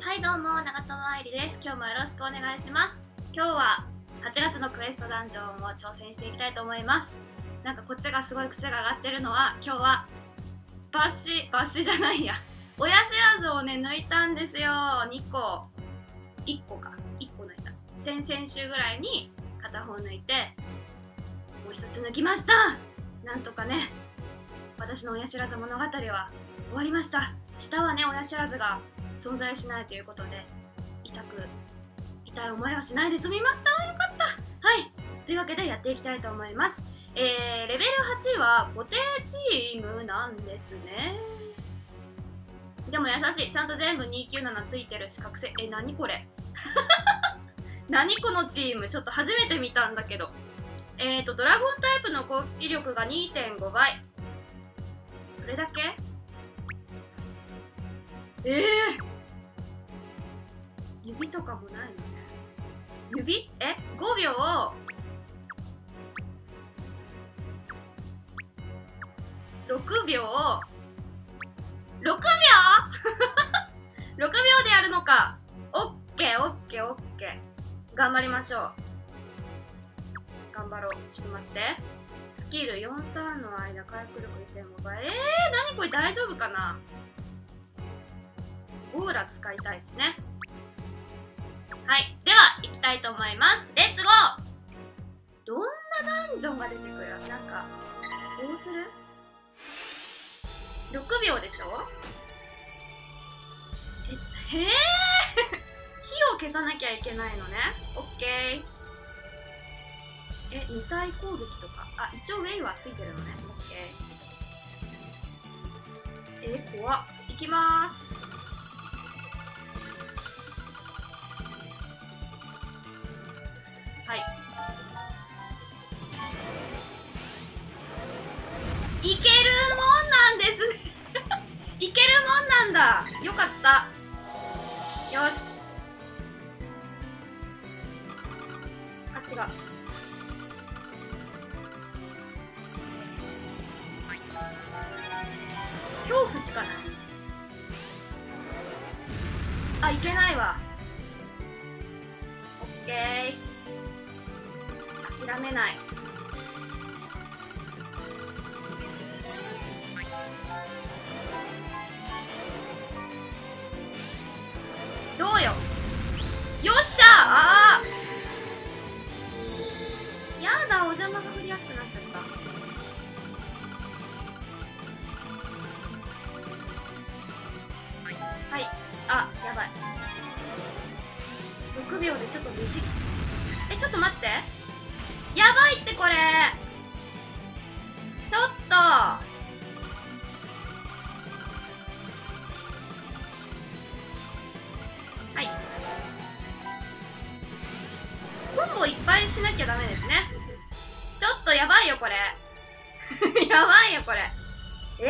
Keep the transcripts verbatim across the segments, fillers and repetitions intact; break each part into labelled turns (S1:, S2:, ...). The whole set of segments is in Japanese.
S1: はいどうも、長友愛理です。今日もよろしくお願いします。今日ははちがつのクエストダンジョンを挑戦していきたいと思います。なんかこっちがすごい口が上がってるのは、今日はバッシ、バッシじゃないや。親知らずをね、抜いたんですよ。にこ。いっこか。いっこ抜いた。先々週ぐらいに片方抜いて、もう一つ抜きました。なんとかね、私の親知らず物語は終わりました。下はね、親知らずが存在しないということで、痛く痛い思いはしないで済みました。よかった。はい、というわけでやっていきたいと思います。えー、レベルはちは固定チームなんですね。でも優しい。ちゃんと全部にきゅうななついてる四角星。え、何これ何このチーム。ちょっと初めて見たんだけど。えーとドラゴンタイプの攻撃力が にてんご 倍。それだけ？ええー、指とかもないのね。指？え？ごびょうろくびょうろくびょうろくびょうでやるのか。オッケーオッケーオッケー。頑張りましょう。頑張ろう。ちょっと待って。スキルよんターンの間回復力 にてんご 倍。えー、何これ大丈夫かな。オーラ使いたいですね。はい。では、行きたいと思います。レッツゴー。どんなダンジョンが出てくる？なんか、どうする？ ろく 秒でしょ？え、へえ火を消さなきゃいけないのね。オッケー。え、に体攻撃とか。あ、一応ウェイはついてるのね。オッケー。え、怖っ。いきまーす。はい。いけるもんなんですねいけるもんなんだ。よかった。よし。あ、違う。恐怖しかない。あ、いけないわ。オッケー。諦めない。どうよ。よっしゃー。あーやだ、お邪魔が降りやすくなっちゃった。はい。あ、やばい。ろくびょうでちょっと短い。え、ちょっと待って。やばいってこれ。ちょっと。はい。コンボいっぱいしなきゃダメですね。ちょっとやばいよこれやばいよこれ。え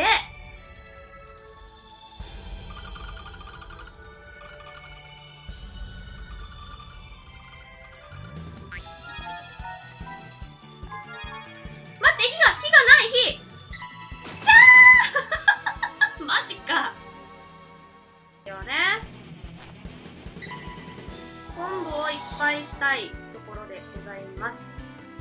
S1: 待って、火が火がない火。キャーマジかよね。コンボをいっぱいしたいところでございます。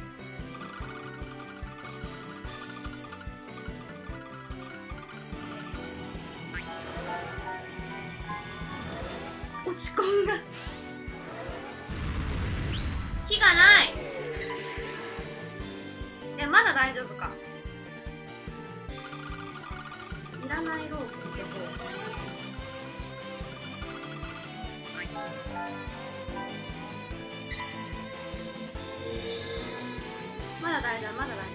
S1: 落ち込んだ。火がない。え、まだ大丈夫か。いらないロープしてこう。まだ大丈夫、まだ大丈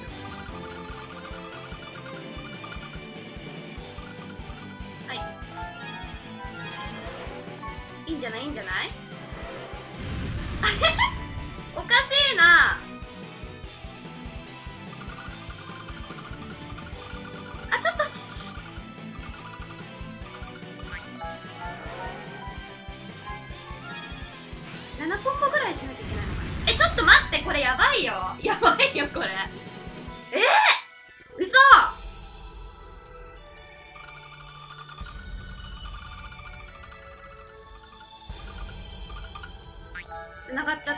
S1: 夫。はい。いいんじゃない、いいんじゃないおかしいな。あ、ちょっとしななコンボぐらいしなきゃいけないのかな。え、ちょっと待って、これやばいよ。やばいよこれ。えー、嘘。 つながっちゃった。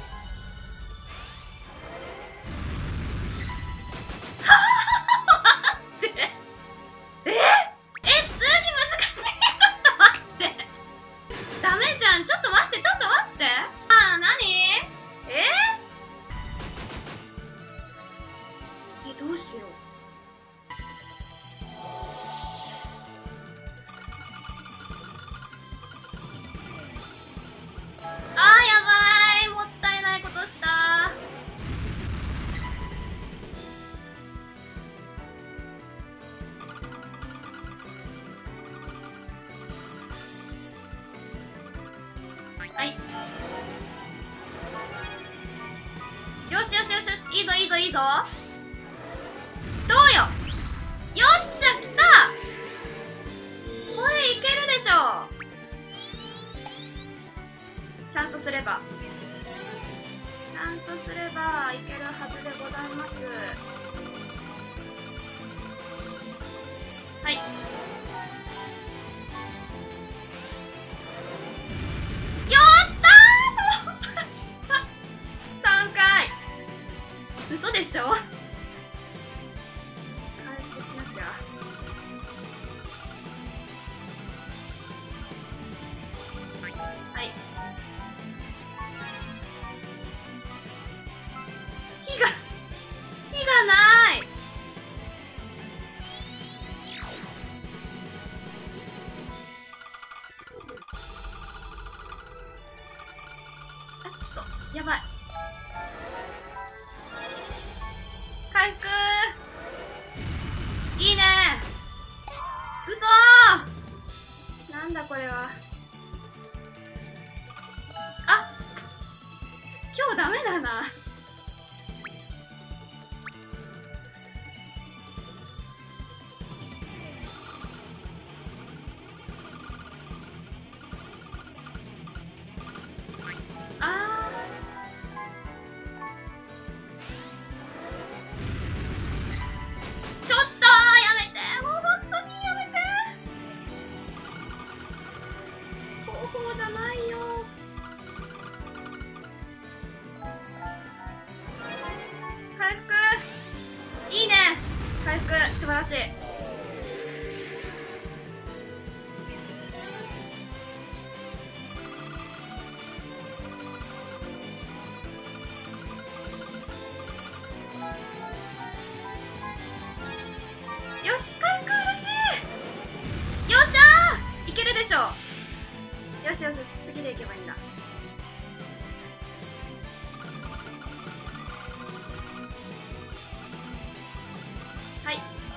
S1: どうしよう。あーやばい、もったいないことした。はい、よしよしよしよし、いいぞいいぞいいぞ。どうよ。よっしゃ、来た。これいけるでしょ。ちゃんとすればちゃんとすればいけるはずでございます。はい、やったーさんかい。嘘でしょ。しなきゃ。はい、火が火がない。あ、ちょっとやばい。回復いいね。嘘ー、なんだこれは。あ、ちょっと今日ダメだな。あー、ちょっとやめて、もう本当にやめて。方法じゃないよ。回復いいね。回復素晴らしい。よし、回復嬉しい。よっしゃー、いけるでしょ。よしよしよし、次でいけばいいんだ。はい、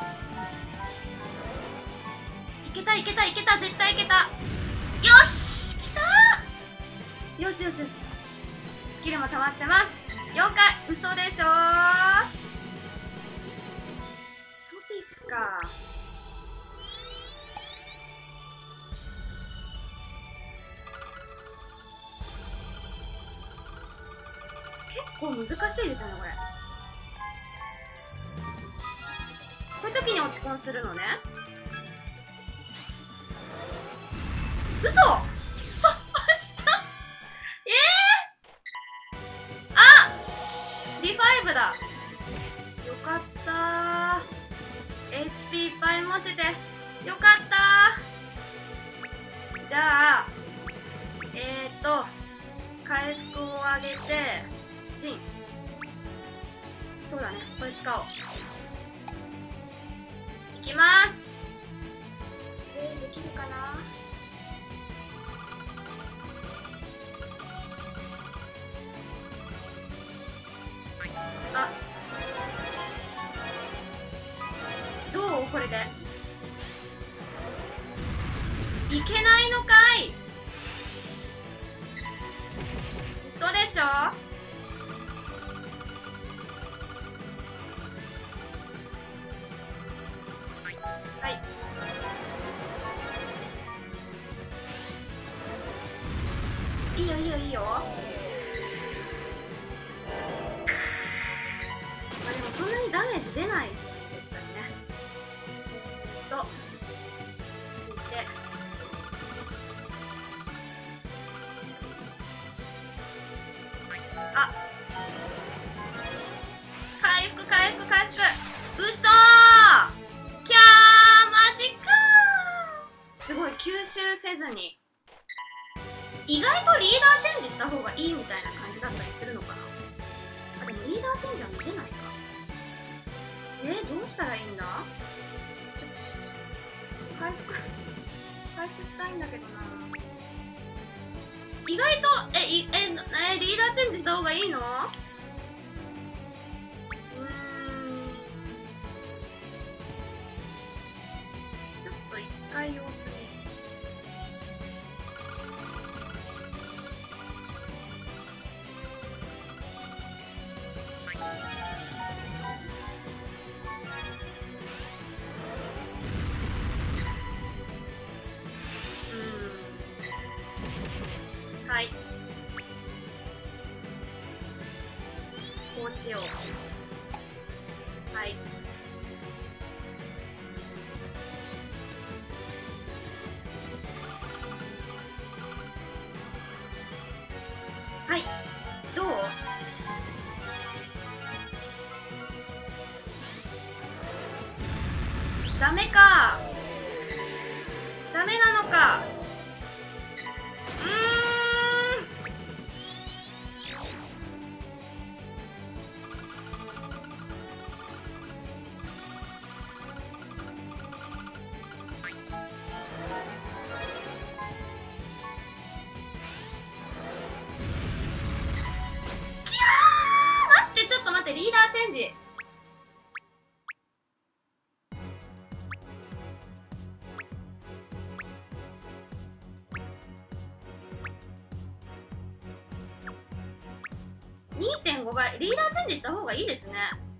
S1: いけたいけたいけた、絶対いけた。よし、きたー。よしよしよし、スキルも溜まってます。よんかい。嘘でしょー。そうですか。結構難しいですよねこれ。こういう時に落ち込んするのね。嘘突破した。ええー、あ、ディファイブだ。よかったー。 エイチピー いっぱい持っててよかったー。じゃあえーと回復を上げてチン、そうだね、これ使おう。いきます。えー、できるかな。あ、どうこれで。いけないのかい。嘘でしょ。はい、いいよいいよいいよ。まあでもそんなにダメージ出ないですよね絶対ね。と落ち着いて、 あ、回復回復回復。うそー、キャー、マジかー。すごい吸収せずに。意外とリーダーチェンジした方がいいみたいな感じだったりするのかな。あ、でもリーダーチェンジは見れないか。えー、どうしたらいいんだ。ちょっと回復回復したいんだけどな。意外とえいええリーダーチェンジした方がいいの。うーん、ちょっと一回様子見。はい、こうしよう。はい、はい、どう。ダメか、ダメなのか。うーん、きゃー、待って、ちょっと待って、リーダーチェンジ。にてんご 倍、リーダーチェンジした方がいいですね。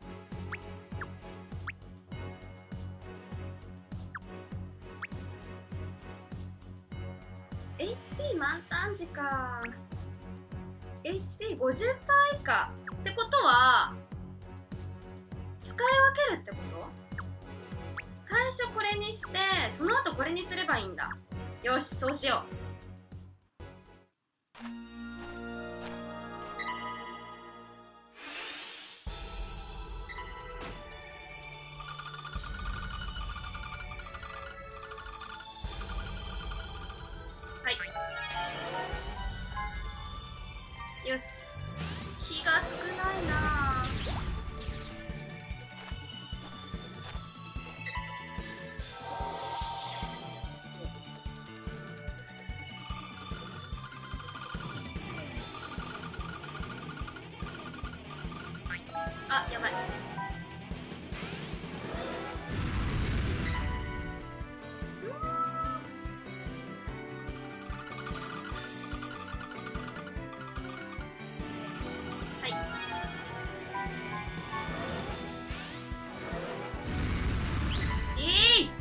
S1: エイチピー 満タン時か。エイチピーごじゅっパーセント 以下ってことは使い分けるってこと。最初これにしてその後これにすればいいんだ。よし、そうしよう。はい、よし、火が少ないな。あ、やばい。はい、えい、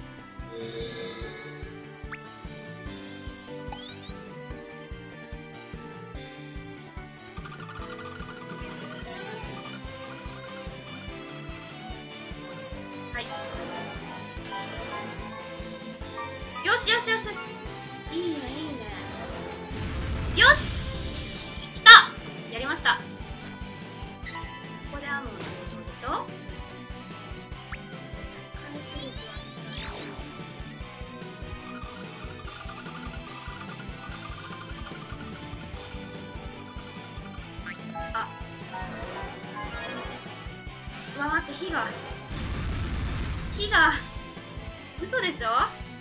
S1: はい、よしよしよしよし、いいねいいね。よし、来た、やりました。ここでアームの登場でしょ。あ、うわ、待って、火が火が嘘でしょ。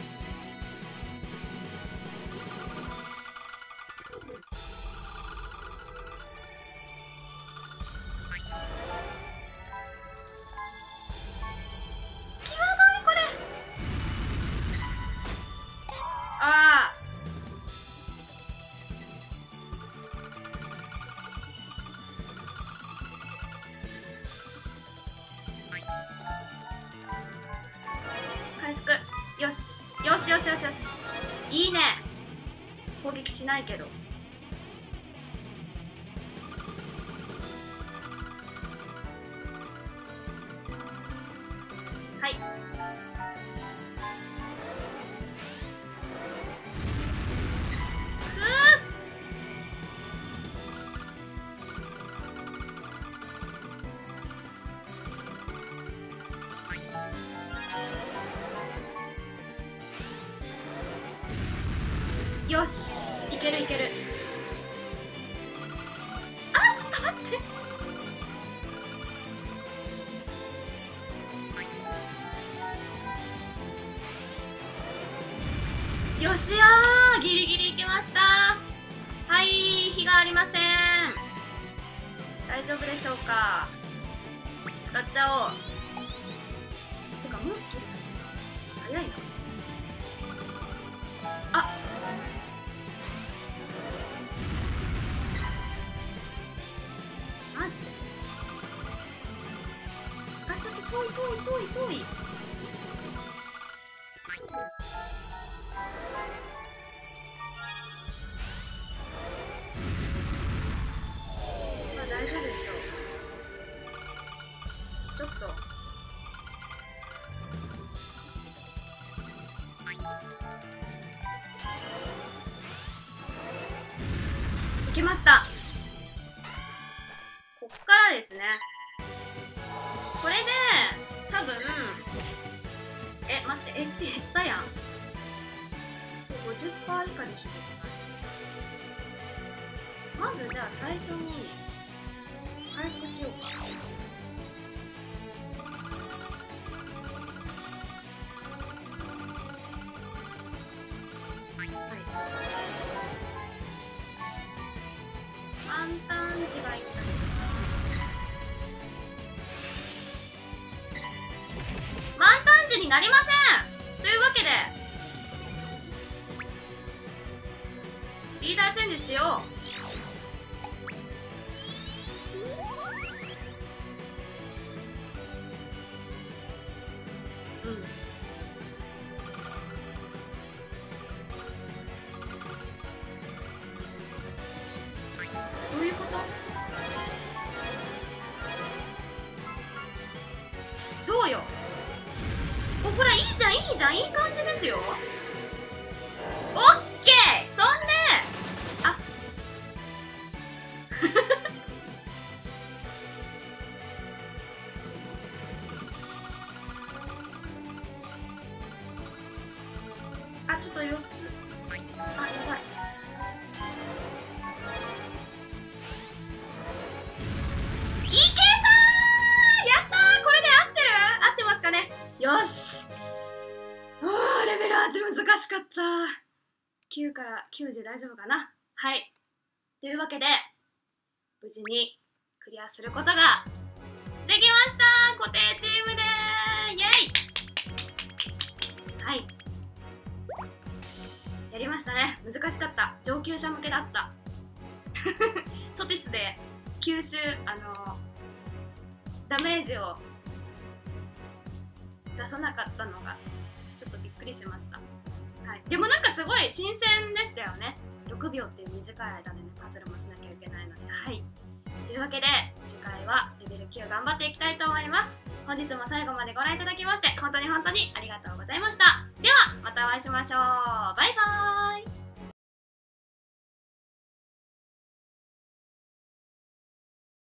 S1: ああ、回復。よしよしよしよしよし、いいね。攻撃しないけど。はい、 よし、いけるいける。あ、ちょっと待って。よしやー、ギリギリいけました。はい、火がありません。大丈夫でしょうか。使っちゃおう。てかもうスキル早いな。あ、マジで。あ、ちょっと遠い遠い遠い遠い。まあ大丈夫でしょう。ちょっといけました。こっからですね。これで多分、え、待って、エイチピー 減ったやん。ごじゅっパーセント 以下でしょ。まずじゃあ最初に回復しようか。満タン字がいったり満タン字になりません。というわけでリーダーチェンジしよう。うん、そういうこと。どうよ。お、ほらいいじゃんいいじゃん、いい感じですよ。オッケー。そんでああ、ちょっとよっつ。あ、やばい。いけたー。やったー。これで合ってる？合ってますかね。よし。おー、レベルはち難しかった。きゅうからきゅうじゅう大丈夫かな。はい。というわけで無事にクリアすることができました。固定チームでーイエイ。はい、やりましたね。難しかった。上級者向けだったソティスで吸収、あのダメージを出さなかったのがちょっとびっくりしました。はい、でもなんかすごい新鮮でしたよね。ろくびょうっていう短い間でね、パズルもしなきゃいけないので。はい、というわけで次回はレベルきゅう頑張っていきたいと思います。本日も最後までご覧いただきまして本当に本当にありがとうございました。ではまたお会いしましょう。バイバーイ。